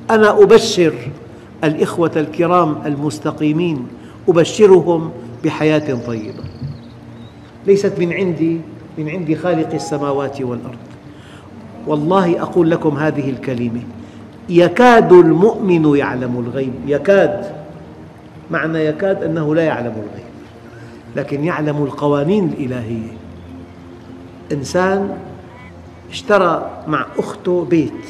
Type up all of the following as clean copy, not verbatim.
أنا أبشر الإخوة الكرام المستقيمين، أبشرهم بحياة طيبة ليست من عندي، من عند خالق السماوات والأرض. والله أقول لكم هذه الكلمة: يكاد المؤمن يعلم الغيب. يكاد، معنى يكاد أنه لا يعلم الغيب، لكن يعلم القوانين الإلهية. إنسان اشترى مع أخته بيت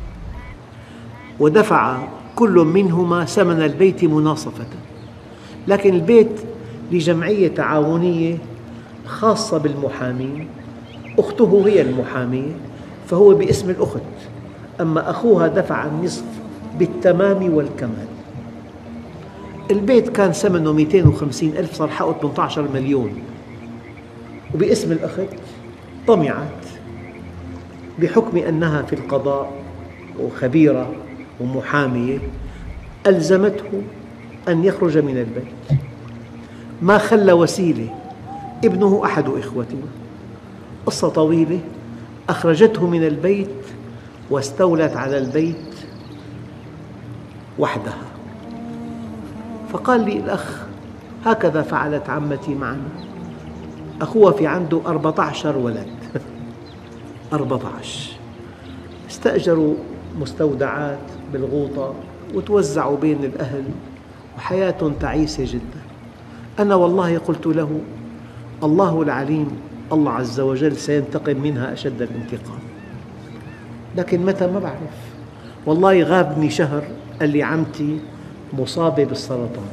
ودفع كل منهما ثمن البيت مناصفة، لكن البيت لجمعية تعاونية خاصة بالمحامين، أخته هي المحامية فهو باسم الأخت، أما أخوها دفع النصف بالتمام والكمال. البيت كان ثمنه 250,000، صار حقه 18 مليون، وباسم الأخت طمعت بحكم أنها في القضاء وخبيرة ومحامية، ألزمته أن يخرج من البيت. ما خلى وسيلة، ابنه أحد إخوته، قصة طويلة، أخرجته من البيت واستولت على البيت وحدها. فقال لي الأخ: هكذا فعلت عمتي معنا. أخوها في عنده 14 ولد 14. استأجروا مستودعات بالغوطة وتوزعوا بين الأهل، وحياة تعيسة جدا. أنا والله قلت له: الله العليم، الله عز وجل سينتقم منها أشد الانتقام، لكن متى ما بعرف. والله غابني شهر، قال لي عمتي مصابة بالسرطان.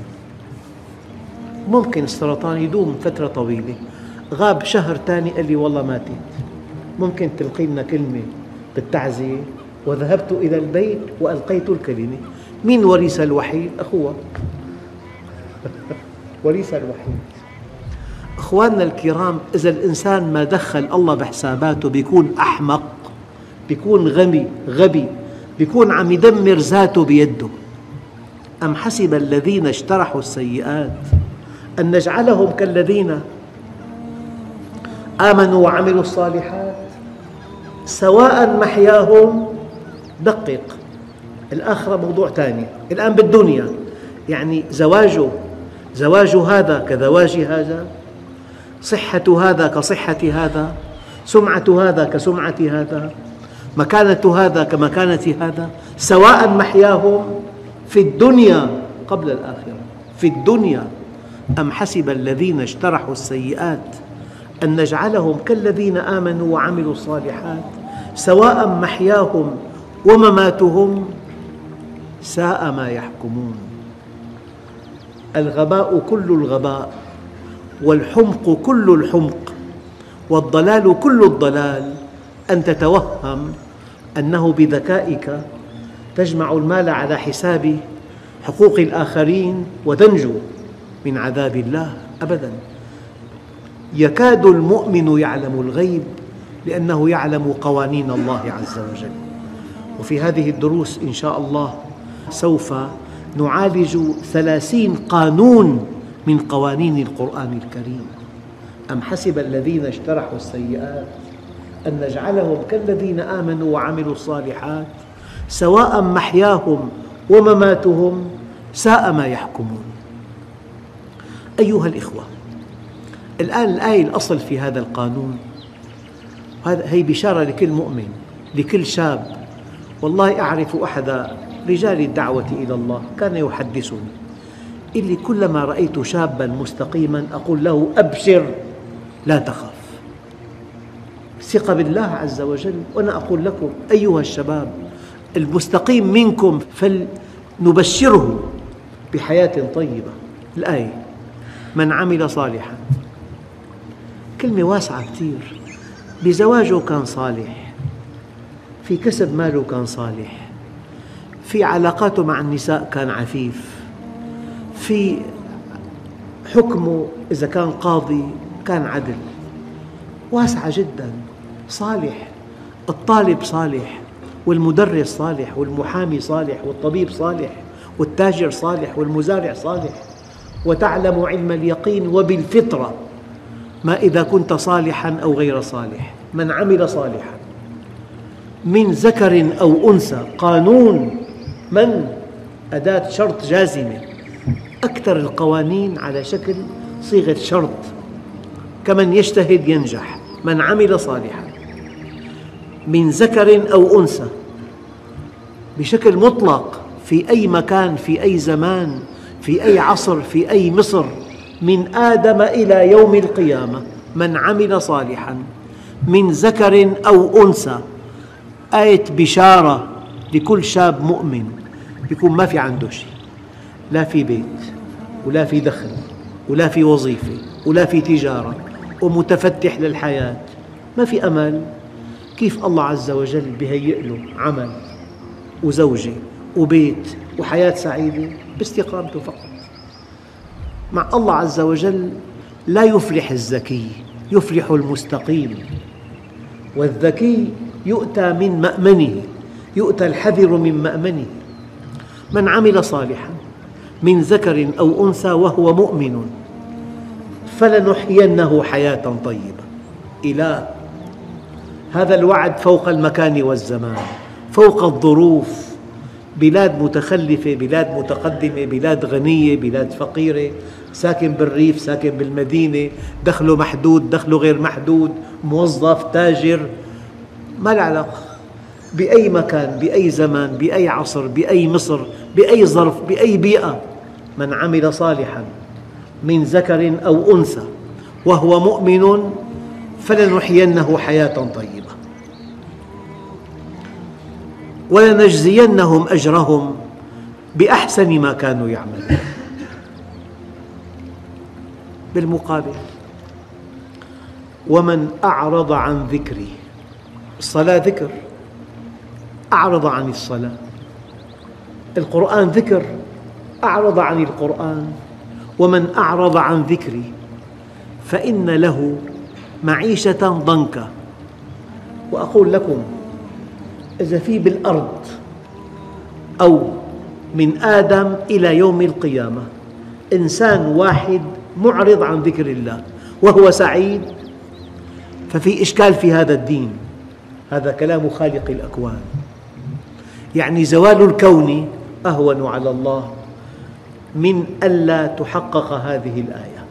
ممكن السرطان يدوم فترة طويلة، غاب شهر ثاني قال لي والله ماتت. ممكن تلقي لنا كلمة بالتعزية. وذهبت إلى البيت وألقيت الكلمة. من ورث الوحيد؟ أخوها ورث الوحيد. أخواننا الكرام، إذا الإنسان ما دخل الله بحساباته بيكون أحمق، بيكون غبي، بيكون عم يدمر ذاته بيده. أم حسب الذين اجترحوا السيئات أن نجعلهم كالذين آمنوا وعملوا الصالحات سواء محياهم. دقق، الآخرة موضوع ثاني. الآن بالدنيا يعني زواج هذا كزواج هذا، صحة هذا كصحة هذا، سمعة هذا كسمعة هذا، مكانة هذا كمكانة هذا، سواء محياهم في الدنيا قبل الآخرة. في الدنيا. أم حسب الذين اجترحوا السيئات أن نجعلهم كالذين آمنوا وعملوا الصالحات سواء محياهم ومماتهم ساء ما يحكمون. الغباء كل الغباء، والحمق كل الحمق، والضلال كل الضلال أن تتوهم أنه بذكائك تجمع المال على حساب حقوق الآخرين وتنجو من عذاب الله. أبداً. يكاد المؤمن يعلم الغيب لأنه يعلم قوانين الله عز وجل. وفي هذه الدروس إن شاء الله سوف نعالج 30 قانون من قوانين القرآن الكريم. أم حسب الذين اجترحوا السيئات أن نجعلهم كالذين آمنوا وعملوا الصالحات سواء محياهم ومماتهم ساء ما يحكمون. أيها الإخوة، الآن الآية الأصل في هذا القانون، هي بشارة لكل مؤمن، لكل شاب. والله أعرف أحد رجال الدعوة إلى الله كان يحدثني، إلي كلما رأيت شاباً مستقيماً أقول له: أبشر لا تخف، ثق بالله عز وجل. وأنا أقول لكم أيها الشباب المستقيم منكم فلنبشره بحياة طيبة. الآية: من عمل صالحاً، كلمة واسعة كثير. بزواجه كان صالح، في كسب ماله كان صالح، في علاقاته مع النساء كان عفيف، في حكمه إذا كان قاضي كان عدل. واسعة جدا. صالح، الطالب صالح، والمدرس صالح، والمحامي صالح، والطبيب صالح، والتاجر صالح، والمزارع صالح. وتعلم علم اليقين وبالفطرة ما إذا كنت صالحاً أو غير صالح. من عمل صالحاً من ذكر أو أنثى، قانون من أداة شرط جازمة، أكثر القوانين على شكل صيغة شرط، كمن يجتهد ينجح. من عمل صالحا من ذكر أو أنثى، بشكل مطلق في أي مكان، في أي زمان، في أي عصر، في أي مصر، من آدم إلى يوم القيامة. من عمل صالحا من ذكر أو أنثى، آية بشارة لكل شاب مؤمن يكون ما في عنده شيء، لا في بيت ولا في دخل ولا في وظيفة ولا في تجارة، ومتفتح للحياة، ما في أمل. كيف الله عز وجل بيهيئ له عمل وزوجة وبيت وحياة سعيدة؟ باستقامته فقط. مع الله عز وجل لا يفلح الذكي، يفلح المستقيم. والذكي يؤتى من مأمنه، يؤتى الحذر من مأمنه. من عمل صالحا من ذكر أو أنثى وهو مؤمن فلنحيينه حياة طيبة. إله، هذا الوعد فوق المكان والزمان، فوق الظروف. بلاد متخلفة، بلاد متقدمة، بلاد غنية، بلاد فقيرة، ساكن بالريف، ساكن بالمدينة، دخله محدود، دخله غير محدود، موظف، تاجر، ما له علاقة. بأي مكان، بأي زمان، بأي عصر، بأي مصر، بأي ظرف، بأي بيئة، من عمل صالحا من ذكر أو أنثى وهو مؤمن فلنحيينه حياة طيبة ولنجزينهم أجرهم بأحسن ما كانوا يعملون. بالمقابل، ومن أعرض عن ذكري، الصلاة ذكر، أعرض عن الصلاة. القرآن ذكر، أعرض عن القرآن. ومن أعرض عن ذكري فإن له معيشة ضنكا. وأقول لكم، إذا في بالأرض أو من آدم إلى يوم القيامة إنسان واحد معرض عن ذكر الله وهو سعيد، ففي إشكال في هذا الدين. هذا كلام خالق الأكوان، يعني زوال الكون أهون على الله من ألا تحقق هذه الآية.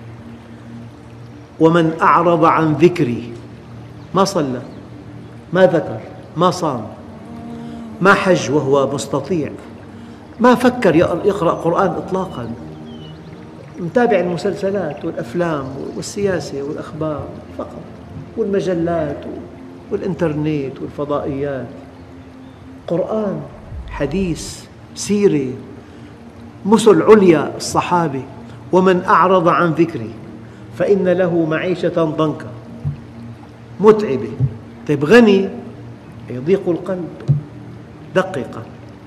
ومن أعرض عن ذكري، ما صلى، ما ذكر، ما صام، ما حج وهو مستطيع، ما فكر يقرأ قرآن إطلاقاً، متابع المسلسلات والأفلام والسياسة والأخبار فقط، والمجلات والإنترنت والفضائيات. قرآن، حديث، سيرة، مثل عليا الصحابة. ومن أعرض عن ذكري فإن له معيشة ضنكا، متعبة. طيب غني يضيق القلب. دقق،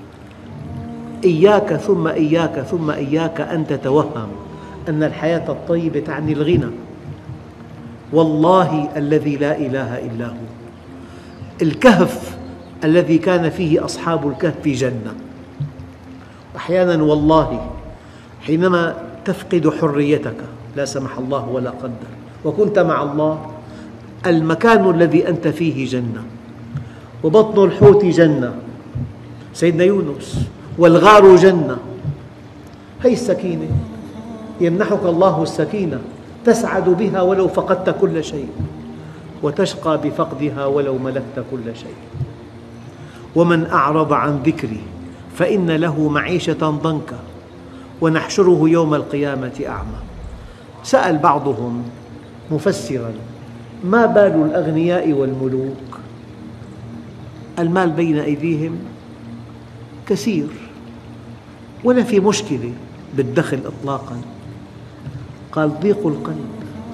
إياك ثم إياك ثم إياك أن تتوهم أن الحياة الطيبة تعني الغنى. والله الذي لا إله إلا هو، الكهف الذي كان فيه أصحاب الكهف جنة. أحياناً والله حينما تفقد حريتك، لا سمح الله ولا قدر، وكنت مع الله، المكان الذي أنت فيه جنة، وبطن الحوت جنة، سيدنا يونس، والغار جنة. هذه السكينة، يمنحك الله السكينة تسعد بها ولو فقدت كل شيء، وتشقى بفقدها ولو ملكت كل شيء. ومن أعرض عن ذكري فإن له معيشة ضنكا ونحشره يوم القيامة أعمى. سأل بعضهم مفسراً: ما بال الأغنياء والملوك؟ المال بين أيديهم كثير ولا في مشكلة بالدخل إطلاقاً. قال: ضيق القلب.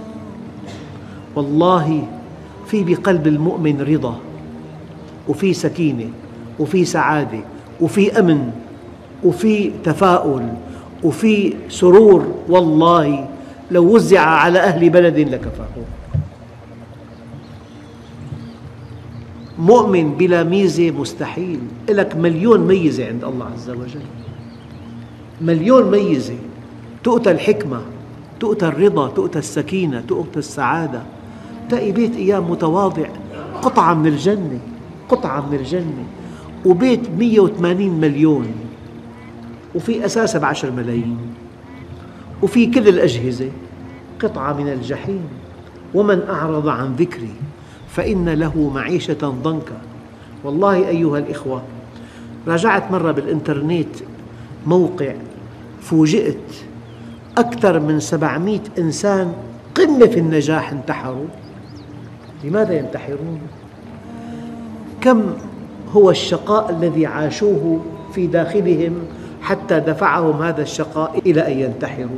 والله في بقلب المؤمن رضا، وفي سكينة، وفي سعادة، وفي أمن، وفي تفاؤل، وفي سرور، والله لو وزع على أهل بلد لكفاهم. مؤمن بلا ميزة مستحيل. لك مليون ميزة عند الله عز وجل، مليون ميزة. تؤتى الحكمة، تؤتى الرضا، تؤتى السكينة، تؤتى السعادة. تأتي بيت أيام متواضع، قطعة من الجنة، قطعة من الجنة. وبيت 180 مليون وفي أساسة ب10 ملايين وفي كل الأجهزة، قطعة من الجحيم. ومن أعرض عن ذكري فإن له معيشة ضنكا. والله أيها الإخوة، راجعت مرة بالإنترنت موقع، فوجئت أكثر من 700 إنسان قمة في النجاح انتحروا. لماذا ينتحرون؟ كم هو الشقاء الذي عاشوه في داخلهم حتى دفعهم هذا الشقاء إلى أن ينتحروا.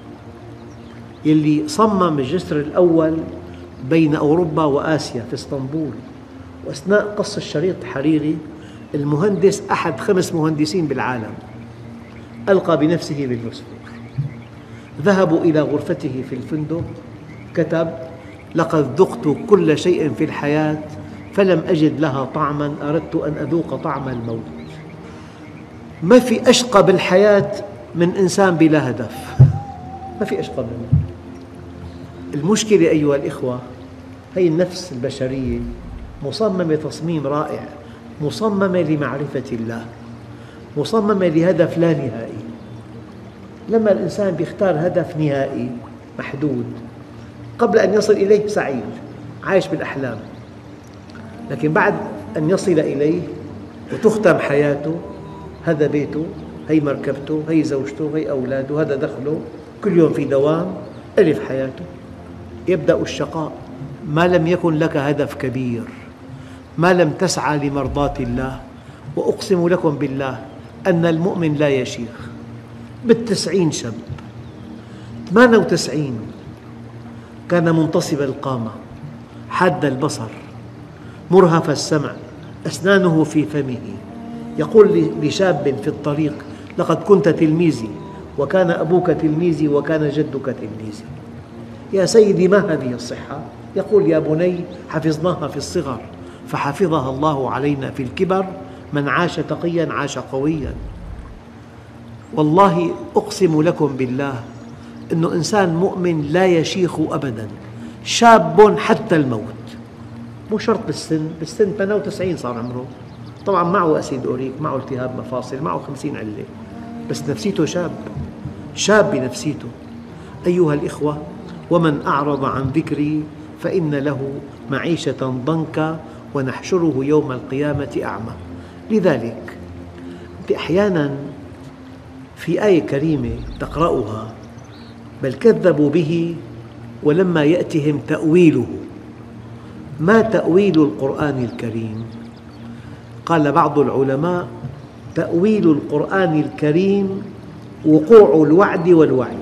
يلي صمم الجسر الأول بين أوروبا وآسيا في اسطنبول، وأثناء قص الشريط الحريري المهندس أحد 5 مهندسين بالعالم ألقى بنفسه بالفوسفور. ذهبوا إلى غرفته في الفندق، كتب: لقد ذقت كل شيء في الحياة فلم أجد لها طعما، أردت أن أذوق طعم الموت. ما في أشقى بالحياة من إنسان بلا هدف، ما في أشقى منه. المشكلة أيها الإخوة، هي النفس البشرية مصممة تصميم رائع، مصممة لمعرفة الله، مصممة لهدف لا نهائي. لما الإنسان يختار هدف نهائي محدود قبل أن يصل إليه سعيد، عايش بالأحلام، لكن بعد أن يصل إليه وتختم حياته، هذا بيته، هي مركبته، هي زوجته، هي أولاده، هذا دخله، كل يوم في دوام، ألف حياته. يبدأ الشقاء. ما لم يكن لك هدف كبير، ما لم تسعى لمرضاة الله. وأقسم لكم بالله أن المؤمن لا يشيخ. بال90 شاب، 98 كان منتصب القامة، حاد البصر، مرهف السمع، أسنانه في فمه، يقول لشاب في الطريق: لقد كنت تلميذي، وكان أبوك تلميذي، وكان جدك تلميذي. يا سيدي، ما هذه الصحة؟ يقول: يا بني، حفظناها في الصغر فحفظها الله علينا في الكبر، من عاش تقيا عاش قويا. والله أقسم لكم بالله أنه إنسان مؤمن لا يشيخ أبدا، شاب حتى الموت. مو شرط بالسن 98 صار عمره، طبعا معه أسيد أوريك، معه التهاب مفاصل، معه 50 علة، بس نفسيته شاب بنفسيته. أيها الإخوة، ومن أعرض عن ذكري فإن له معيشة ضنكا ونحشره يوم القيامة أعمى. لذلك أحيانا في آية كريمة تقرأها: بل كذبوا به ولما يأتهم تأويله. ما تأويل القرآن الكريم؟ قال بعض العلماء: تأويل القرآن الكريم وقوع الوعد والوعيد.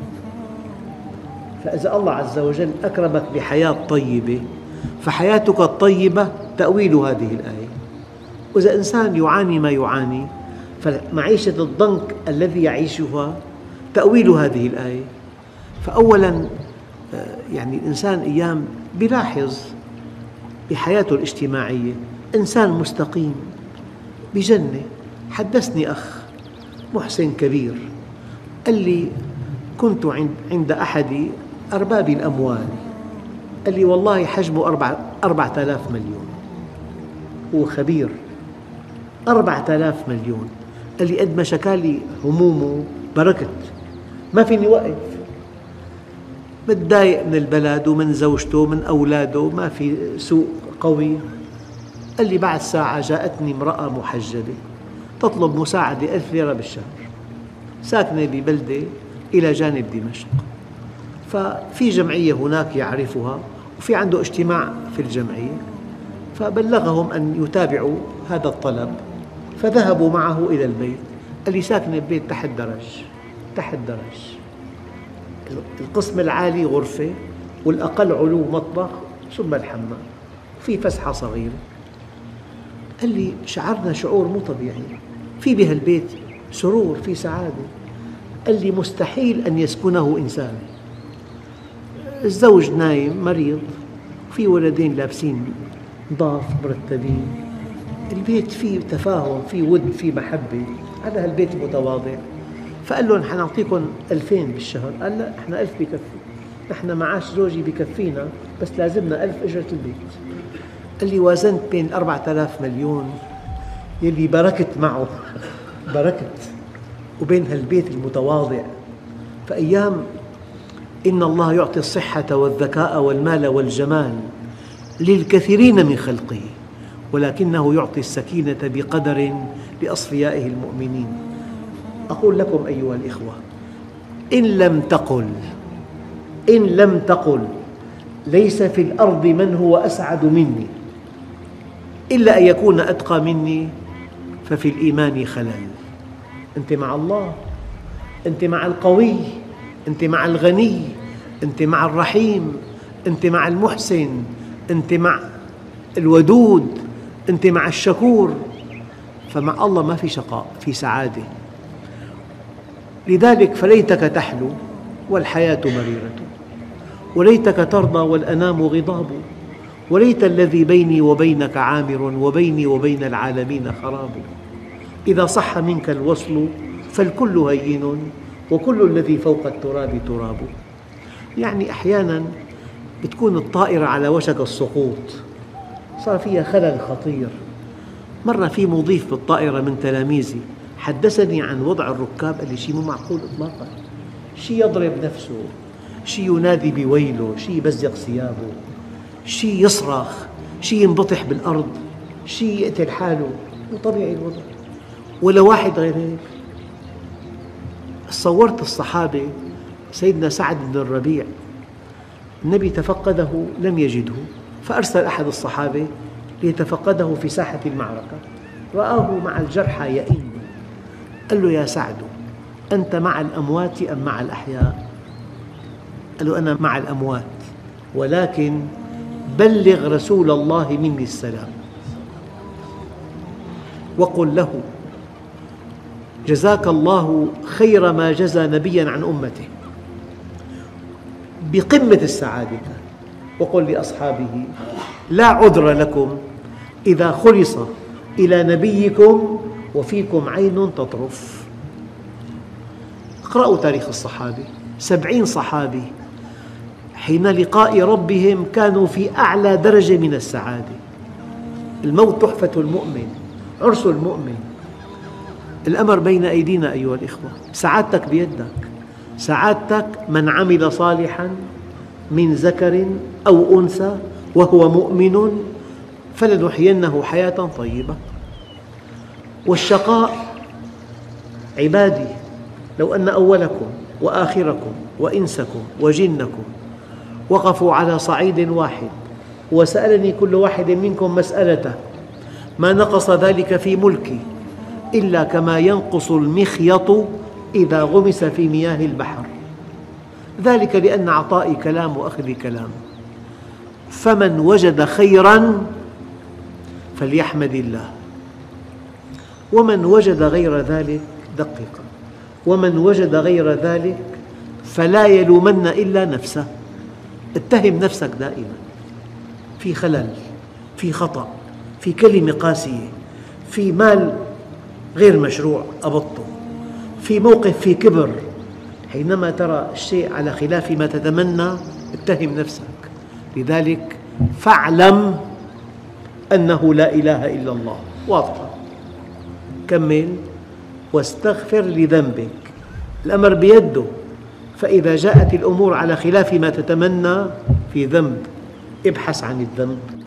فإذا الله عز وجل أكرمك بحياة طيبة، فحياتك الطيبة تأويل هذه الآية. وإذا إنسان يعاني ما يعاني، فمعيشة الضنك الذي يعيشها تأويل هذه الآية. فأولاً الإنسان أيام يلاحظ بحياته الاجتماعية إنسان مستقيم بجنة. حدثني أخ محسن كبير، قال لي: كنت عند أحد أرباب الأموال، قال لي: والله حجمه 4000 مليون، هو خبير، 4000 مليون. قال لي: قد ما شكالي همومه بركت، ما فيني وقف، متضايق من البلد ومن زوجته ومن أولاده، ما في سوق قوي. قال لي: بعد ساعة جاءتني امرأة محجبة تطلب مساعدة 1000 ليرة بالشهر، ساكنة ببلدة إلى جانب دمشق، ففي جمعية هناك يعرفها وفي عنده اجتماع في الجمعية، فبلغهم أن يتابعوا هذا الطلب، فذهبوا معه إلى البيت. قال لي: ساكنة ببيت تحت درج، القسم العالي غرفة، والأقل علو مطبخ ثم الحمام، في فسحة صغيرة. قال لي: شعرنا شعور مو طبيعي، في بهالبيت سرور، في سعادة. قال لي: مستحيل أن يسكنه إنسان. الزوج نايم مريض، في ولدين لابسين نظاف مرتبين، البيت فيه تفاهم، فيه ود، فيه محبة. هذا البيت متواضع. فقال لهم: حنعطيكم 2000 بالشهر. قال: لا، إحنا 1000 بكفي، نحن معاش زوجي بكفينا، بس لازمنا 1000 أجرة البيت. قال لي: وازنت بين 4000 مليون يلي بركت معه بركت، وبين هالبيت المتواضع. فأيام إن الله يعطي الصحة والذكاء والمال والجمال للكثيرين من خلقه، ولكنه يعطي السكينة بقدر لأصفيائه المؤمنين. أقول لكم أيها الإخوة، إن لم تقل ليس في الأرض من هو أسعد مني إلا أن يكون أتقى مني، ففي الإيمان خلل. أنت مع الله، أنت مع القوي، أنت مع الغني، أنت مع الرحيم، أنت مع المحسن، أنت مع الودود، أنت مع الشكور، فمع الله ما في شقاء، في سعادة. لذلك فليتك تحلو والحياة مريرة، وليتك ترضى والأنام غضاب، وليت الذي بيني وبينك عامر، وبيني وبين العالمين خراب. إذا صح منك الوصل فالكل هين، وكل الذي فوق التراب تراب. يعني أحياناً بتكون الطائرة على وشك السقوط، صار فيها خلل خطير. مرة في مضيف بالطائرة من تلاميذي حدثني عن وضع الركاب، قال لي شيء مو معقول إطلاقاً، شيء يضرب نفسه، شيء ينادي بويله، شيء يبزق ثيابه، شيء يصرخ، شيء ينبطح بالأرض، شيء يقتل حاله. مو طبيعي الوضع. ولا واحد غير هيك. صورت الصحابة، سيدنا سعد بن الربيع النبي تفقده لم يجده، فأرسل أحد الصحابة ليتفقده في ساحة المعركة، رآه مع الجرحى يئن، قال له: يا سعد، أنت مع الأموات أم مع الأحياء؟ قال له: أنا مع الأموات، ولكن بلغ رسول الله مني السلام، وقل له: جزاك الله خير ما جزى نبياً عن أمته، بقمة السعادة. وقل لأصحابه: لا عذر لكم إذا خلص إلى نبيكم وفيكم عين تطرف. اقرأوا تاريخ الصحابة، 70 صحابي حين لقاء ربهم كانوا في أعلى درجة من السعادة. الموت تحفة المؤمن، عرس المؤمن. الأمر بين أيدينا أيها الإخوة، سعادتك بيدك. سعادتك من عمل صالحاً من ذكر أو أنثى وهو مؤمن فلنحيينه حياة طيبة. والشقاء عبادي، لو أن أولكم وآخركم وإنسكم وجنكم وقفوا على صعيد واحد وسألني كل واحد منكم مسألته ما نقص ذلك في ملكي إلا كما ينقص المخيط إذا غمس في مياه البحر، ذلك لأن عطائي كلام وأخذي كلام. فمن وجد خيراً فليحمد الله، ومن وجد غير ذلك دقق، ومن وجد غير ذلك فلا يلومن إلا نفسه. اتهم نفسك دائماً، في خلل، في خطأ، في كلمة قاسية، في مال غير مشروع قبضته، في موقف في كبر. حينما ترى الشيء على خلاف ما تتمنى اتهم نفسك. لذلك فاعلم أنه لا إله إلا الله، واضحة. كمل: واستغفر لذنبك، الأمر بيده. فإذا جاءت الأمور على خلاف ما تتمنى في ذنب، ابحث عن الذنب